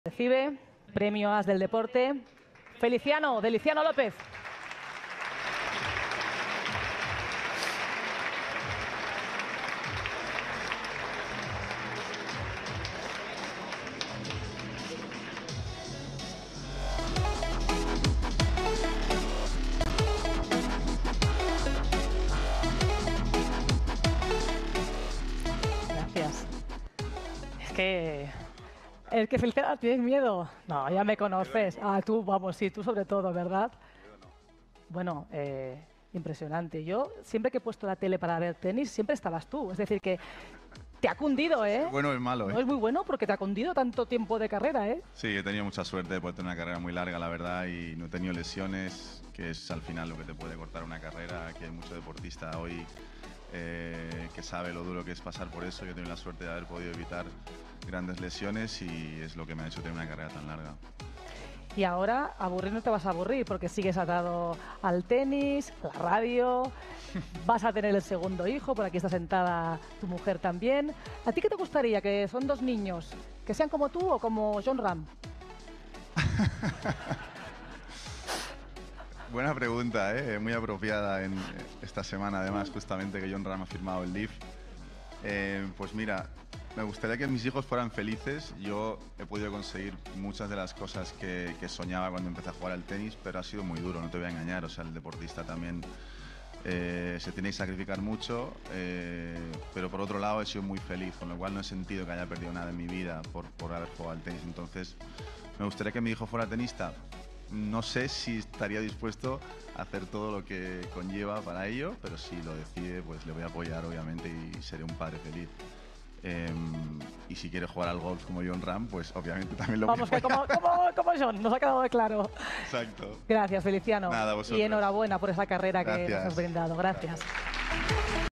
Recibe premio As del Deporte, Feliciano López. Gracias. Es que... El que Feliciano, ¿tienes miedo? No, ya me conoces. Ah, tú, vamos, sí, tú sobre todo, ¿verdad? Bueno, impresionante. Yo, siempre que he puesto la tele para ver tenis, siempre estabas tú. Es decir, que te ha cundido, ¿eh? Es bueno o es malo, ¿eh? No es muy bueno porque te ha cundido tanto tiempo de carrera, ¿eh? Sí, he tenido mucha suerte de poder tener una carrera muy larga, la verdad, y no he tenido lesiones, que es al final lo que te puede cortar una carrera. Aquí hay mucho deportista hoy que sabe lo duro que es pasar por eso. Yo he tenido la suerte de haber podido evitar grandes lesiones y es lo que me ha hecho tener una carrera tan larga. Y ahora, aburrir no te vas a aburrir porque sigues atado al tenis, a la radio, vas a tener el segundo hijo, por aquí está sentada tu mujer también. ¿A ti qué te gustaría? Que son dos niños, que sean como tú o como Jon Rahm. Buena pregunta, muy apropiada en esta semana, además, justamente que Jon Rahm ha firmado el Leaf. Pues mira, me gustaría que mis hijos fueran felices. Yo he podido conseguir muchas de las cosas que soñaba cuando empecé a jugar al tenis, pero ha sido muy duro, no te voy a engañar. O sea, el deportista también se tiene que sacrificar mucho, pero por otro lado he sido muy feliz, con lo cual no he sentido que haya perdido nada en mi vida por haber jugado al tenis. Entonces, me gustaría que mi hijo fuera tenista. No sé si estaría dispuesto a hacer todo lo que conlleva para ello, pero si lo decide, pues le voy a apoyar, obviamente, y seré un padre feliz. Y si quiere jugar al golf como Jon Rahm, pues obviamente también lo voy a apoyar. Vamos, que como Jon, nos ha quedado claro. Exacto. Gracias, Feliciano. Nada, vosotros. Y enhorabuena por esa carrera Gracias. que nos has brindado. Gracias.